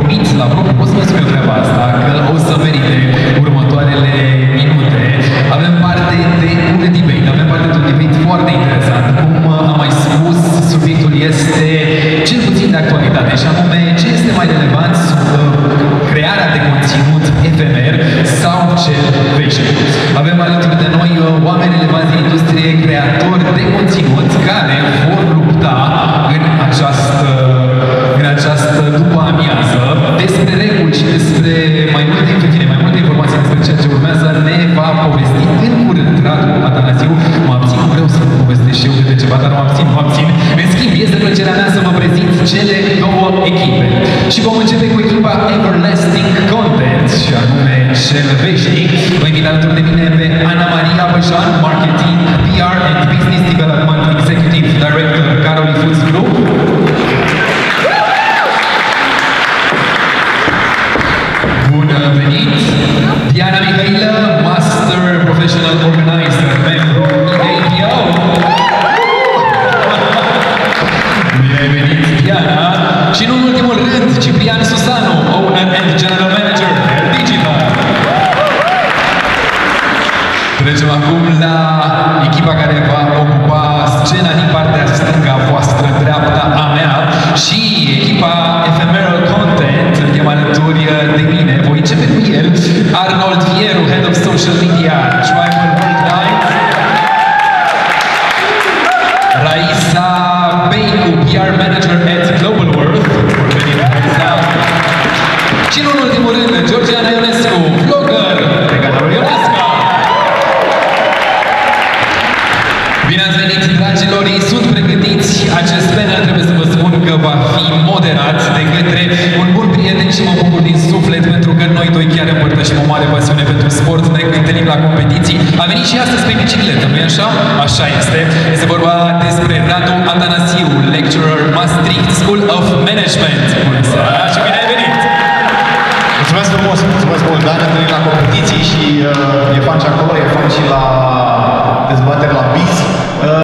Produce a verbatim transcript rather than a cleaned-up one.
promit, la propriu, pot să vă spun eu treaba asta, că o să merite următoarele minute. Avem parte de un debate, avem parte de un debate foarte interesant. Cum am mai spus, subiectul este cel puțin de actualitate, și anume ce este mai relevant, crearea de conținut efemer sau cel veșnic. Avem alături de noi oameni relevanți din industrie, creatori de conținut, care vor lupta în această, în această după amiază despre reguli și despre mai multe, în fine, mai multe informații despre ceea ce urmează ne va povesti în curând Radu Atanasiu. Mă abțin, vreau să vă povestesc și eu câte ceva, dar mă abțin, mă abțin. În schimb, este plăcerea mea să vă prezint cele două echipe. Și vom începe cu echipa Everlasting Content, și anume cel veșnic. Vă invit alături de mine pe Ana Maria Bășan, Marketing, P R and Business Development Executive Director, Caroli Foods Group. Bun venit! Diana Mihailă, Master Professional Organizer, membru I A P O. Bine venit, Diana! Și în ultimul rând, Ciprian Susanu, Owner and General Manager, Hair Digital. Trecem acum la echipa care va ocupa scena din partea stângă a voastră, dreapta a mea, și echipa Ephemeral Content, îl chem alături de mine. Voi începe cu el, Arnold Vieru, Head of Social Media, Tribal Worldwide. Raisa Beicu, P R Manager at Global World. Și în ultimul rând, Georgiana Ionescu, vlogger pe canalul Ionescu. Bine ați venit, dragilor, ei sunt pregătiți. Acest panel, trebuie să vă spun că va fi moderat de către un bun prieten și mă bucur din suflet, pentru că noi doi chiar împărtășim o mare pasiune pentru sport, ne întâlnim la competiții. A venit și astăzi pe bicicletă, nu-i așa? Așa este. Este vorba despre Radu Atanasiu, lecturer Maastricht School of Management. Bună seara și bine ai venit! Mulțumesc frumos, mulțumesc mult, dar ne întâlnim la competiții și uh, e fan și acolo, e fan și la dezbateri la B I S.